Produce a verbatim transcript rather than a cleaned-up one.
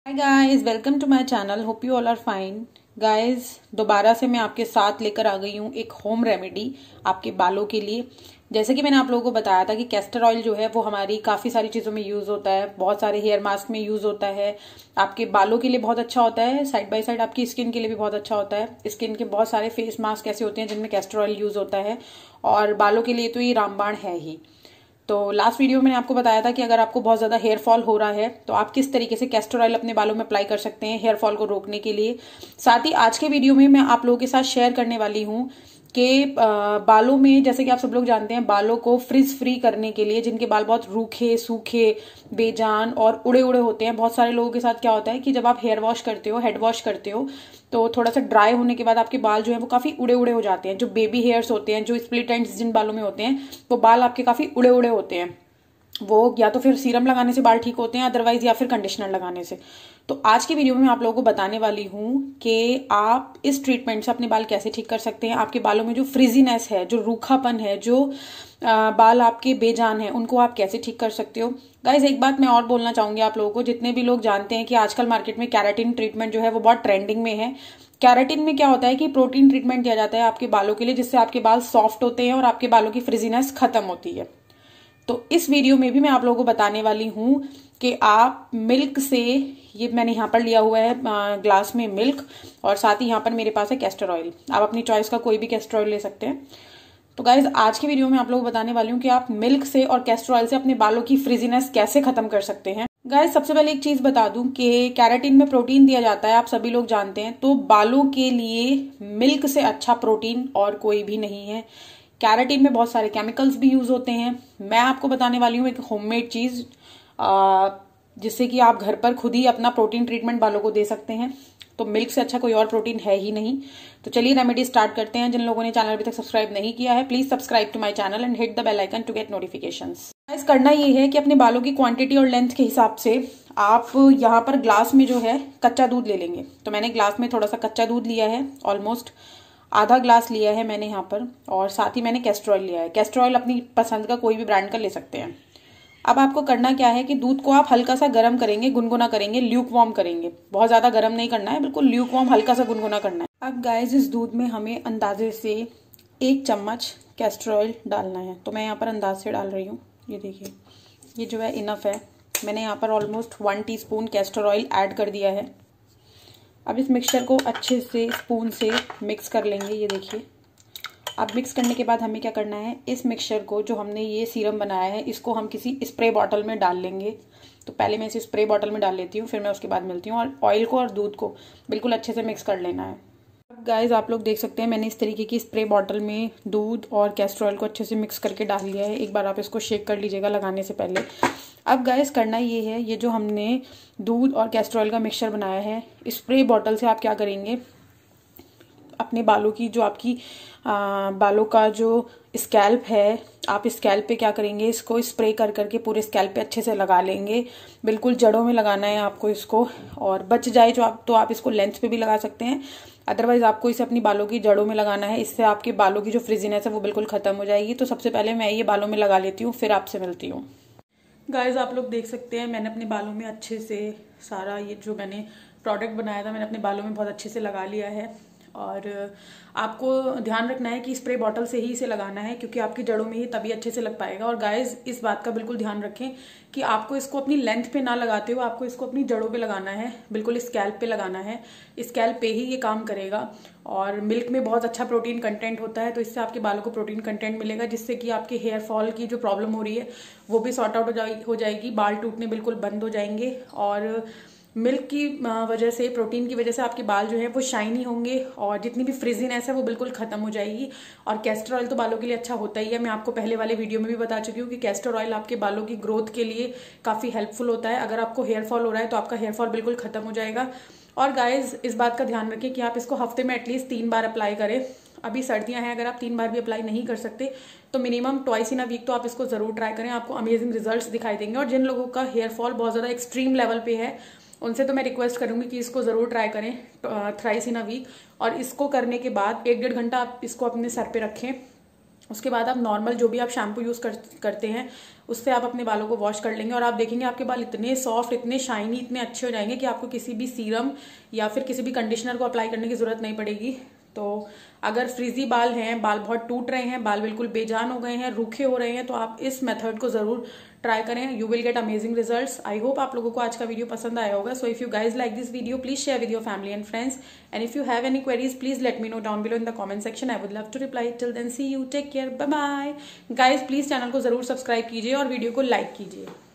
Hi guys, welcome to my channel. Hope you all are fine. Guys, दोबारा से मैं आपके साथ लेकर आ गई हूँ एक होम रेमेडी आपके बालों के लिए। जैसे कि मैंने आप लोगों को बताया था कि कैस्टर ऑयल जो है वो हमारी काफ़ी सारी चीज़ों में यूज़ होता है, बहुत सारे हेयर मास्क में यूज़ होता है, आपके बालों के लिए बहुत अच्छा होता है, साइड बाय साइड आपकी स्किन के लिए भी बहुत अच्छा होता है। स्किन के बहुत सारे फेस मास्क ऐसे होते हैं जिनमें कैस्टर ऑयल यूज़ होता है, और बालों के लिए तो ये रामबाण है ही। तो लास्ट वीडियो में मैंने आपको बताया था कि अगर आपको बहुत ज़्यादा हेयर फॉल हो रहा है तो आप किस तरीके से कैस्टर ऑयल अपने बालों में अप्लाई कर सकते हैं हेयर फॉल को रोकने के लिए। साथ ही आज के वीडियो में मैं आप लोगों के साथ शेयर करने वाली हूँ कि बालों में, जैसे कि आप सब लोग जानते हैं, बालों को फ्रिज फ्री करने के लिए, जिनके बाल बहुत रूखे सूखे बेजान और उड़े उड़े होते हैं, बहुत सारे लोगों के साथ क्या होता है कि जब आप हेयर वॉश करते हो, हेड वॉश करते हो, तो थोड़ा सा ड्राई होने के बाद आपके बाल जो है वो काफी उड़े उड़े हो जाते हैं। जो बेबी हेयर्स होते हैं, जो स्प्लिट एंड्स जिन बालों में होते हैं, वो बाल आपके काफी उड़े उड़े होते हैं। वो या तो फिर सीरम लगाने से बाल ठीक होते हैं, अदरवाइज या फिर कंडीशनर लगाने से। तो आज की वीडियो में मैं आप लोगों को बताने वाली हूँ कि आप इस ट्रीटमेंट से अपने बाल कैसे ठीक कर सकते हैं। आपके बालों में जो फ्रिजीनेस है, जो रूखापन है, जो आ, बाल आपके बेजान है, उनको आप कैसे ठीक कर सकते हो। गाइज, एक बात मैं और बोलना चाहूंगी आप लोगों को। जितने भी लोग जानते हैं कि आजकल मार्केट में कैराटिन ट्रीटमेंट जो है वो बहुत ट्रेंडिंग में है। कैराटिन में क्या होता है कि प्रोटीन ट्रीटमेंट दिया जाता है आपके बालों के लिए, जिससे आपके बाल सॉफ्ट होते हैं और आपके बालों की फ्रिजीनेस खत्म होती है। तो इस वीडियो में भी मैं आप लोगों को बताने वाली हूं कि आप मिल्क से, ये मैंने यहाँ पर लिया हुआ है ग्लास में मिल्क, और साथ ही यहाँ पर मेरे पास है कैस्टर ऑयल। आप अपनी चॉइस का कोई भी कैस्टर ऑयल ले सकते हैं। तो गाइज, आज की वीडियो में आप लोगों को बताने वाली हूँ कि आप मिल्क से और कैस्टर ऑयल से अपने बालों की फ्रिजीनेस कैसे खत्म कर सकते हैं। गाइज, सबसे पहले एक चीज बता दूं कि कैराटिन में प्रोटीन दिया जाता है, आप सभी लोग जानते हैं। तो बालों के लिए मिल्क से अच्छा प्रोटीन और कोई भी नहीं है। कैराटिन में बहुत सारे केमिकल्स भी यूज होते हैं। मैं आपको बताने वाली हूँ एक होममेड चीज, जिससे कि आप घर पर खुद ही अपना प्रोटीन ट्रीटमेंट बालों को दे सकते हैं। तो मिल्क से अच्छा कोई और प्रोटीन है ही नहीं। तो चलिए रेमेडी स्टार्ट करते हैं। जिन लोगों ने चैनल अभी तक सब्सक्राइब नहीं किया है, please subscribe to my channel and hit the bell icon to get notifications. Guys, करना ये है कि अपने बालों की क्वांटिटी और लेंथ के हिसाब से आप यहाँ पर ग्लास में जो है कच्चा दूध ले लेंगे। तो मैंने ग्लास में थोड़ा सा कच्चा दूध लिया है, ऑलमोस्ट आधा ग्लास लिया है मैंने यहाँ पर, और साथ ही मैंने कैस्टर ऑयल लिया है। कैस्टर ऑयल अपनी पसंद का कोई भी ब्रांड का ले सकते हैं। अब आपको करना क्या है कि दूध को आप हल्का सा गर्म करेंगे, गुनगुना करेंगे, ल्यूक वार्म करेंगे। बहुत ज्यादा गर्म नहीं करना है, बिल्कुल ल्यूक वार्म, हल्का सा गुनगुना करना है। अब गाइस, इस दूध में हमें अंदाजे से एक चम्मच कैस्टर ऑयल डालना है। तो मैं यहाँ पर अंदाज से डाल रही हूँ। ये देखिए, ये जो है इनफ है। मैंने यहाँ पर almost one teaspoon castor oil add कर दिया है। अब इस मिक्सचर को अच्छे से स्पून से मिक्स कर लेंगे। ये देखिए, अब मिक्स करने के बाद हमें क्या करना है, इस मिक्सचर को, जो हमने ये सीरम बनाया है, इसको हम किसी स्प्रे बॉटल में डाल लेंगे। तो पहले मैं इसे स्प्रे बॉटल में डाल लेती हूँ, फिर मैं उसके बाद मिलती हूँ। और ऑयल को और दूध को बिल्कुल अच्छे से मिक्स कर लेना है। अब गाइज, आप लोग देख सकते हैं मैंने इस तरीके की स्प्रे बॉटल में दूध और कैस्टर ऑयल को अच्छे से मिक्स करके डाल लिया है। एक बार आप इसको शेक कर लीजिएगा लगाने से पहले। अब गाइस, करना ये है, ये जो हमने दूध और कैस्टर ऑयल का मिक्सचर बनाया है, स्प्रे बॉटल से आप क्या करेंगे, अपने बालों की, जो आपकी आ, बालों का जो स्कैल्प है, आप स्कैल्प पे क्या करेंगे, इसको स्प्रे कर करके पूरे स्कैल्प पे अच्छे से लगा लेंगे। बिल्कुल जड़ों में लगाना है आपको इसको, और बच जाए जो आप तो आप इसको लेंथ पे भी लगा सकते हैं, अदरवाइज आपको इसे अपनी बालों की जड़ों में लगाना है। इससे आपके बालों की जो फ्रिजीनेस है वो बिल्कुल खत्म हो जाएगी। तो सबसे पहले मैं ये बालों में लगा लेती हूँ, फिर आपसे मिलती हूँ। गाइज, आप लोग देख सकते हैं मैंने अपने बालों में अच्छे से सारा ये जो मैंने प्रोडक्ट बनाया था, मैंने अपने बालों में बहुत अच्छे से लगा लिया है। और आपको ध्यान रखना है कि स्प्रे बॉटल से ही इसे लगाना है, क्योंकि आपकी जड़ों में ही तभी अच्छे से लग पाएगा। और गाइज, इस बात का बिल्कुल ध्यान रखें कि आपको इसको अपनी लेंथ पे ना लगाते हो, आपको इसको अपनी जड़ों पे लगाना है, बिल्कुल स्कैल्प पे लगाना है। स्कैल्प पे ही ये काम करेगा। और मिल्क में बहुत अच्छा प्रोटीन कंटेंट होता है, तो इससे आपके बालों को प्रोटीन कंटेंट मिलेगा, जिससे कि आपके हेयर फॉल की जो प्रॉब्लम हो रही है वो भी सॉर्ट आउट हो जाएगी। बाल टूटने बिल्कुल बंद हो जाएंगे। और मिल्क की वजह से, प्रोटीन की वजह से आपके बाल जो है वो शाइनी होंगे, और जितनी भी फ्रिजीनेस है वो बिल्कुल खत्म हो जाएगी। और कैस्टर ऑयल तो बालों के लिए अच्छा होता ही है। मैं आपको पहले वाले वीडियो में भी बता चुकी हूँ कि कैस्टर ऑयल आपके बालों की ग्रोथ के लिए काफी हेल्पफुल होता है। अगर आपको हेयर फॉल हो रहा है तो आपका हेयर फॉल बिल्कुल खत्म हो जाएगा। और गाइज, इस बात का ध्यान रखें कि आप इसको हफ्ते में एटलीस्ट तीन बार अप्लाई करें। अभी सर्दियां हैं, अगर आप तीन बार भी अप्लाई नहीं कर सकते तो minimum twice in a week तो आप इसको जरूर ट्राई करें। आपको अमेजिंग रिजल्ट्स दिखाई देंगे। और जिन लोगों का हेयर फॉल बहुत ज्यादा एक्सट्रीम लेवल पे है, उनसे तो मैं रिक्वेस्ट करूंगी कि इसको जरूर ट्राई करें थ्राइस इन अ वीक। और इसको करने के बाद एक डेढ़ घंटा आप इसको अपने सर पे रखें, उसके बाद आप नॉर्मल जो भी आप शैम्पू यूज कर, करते हैं उससे आप अपने बालों को वॉश कर लेंगे और आप देखेंगे आपके बाल इतने सॉफ्ट, इतने शाइनी, इतने अच्छे हो जाएंगे कि आपको किसी भी सीरम या फिर किसी भी कंडीशनर को अप्लाई करने की जरूरत नहीं पड़ेगी। तो अगर फ्रीजी बाल हैं, बाल बहुत टूट रहे हैं, बाल बिल्कुल बेजान हो गए हैं, रूखे हो रहे हैं, तो आप इस मेथड को जरूर ट्राई करें। You will get amazing results. I hope आप लोगों को आज का वीडियो पसंद आया होगा। So if you guys like this video, please share with your family and friends, and if you have any queries please let me know down below in the comment section. I would love to reply. Till then see you, take care, bye bye. Guys please channel को जरूर subscribe कीजिए और video को like कीजिए।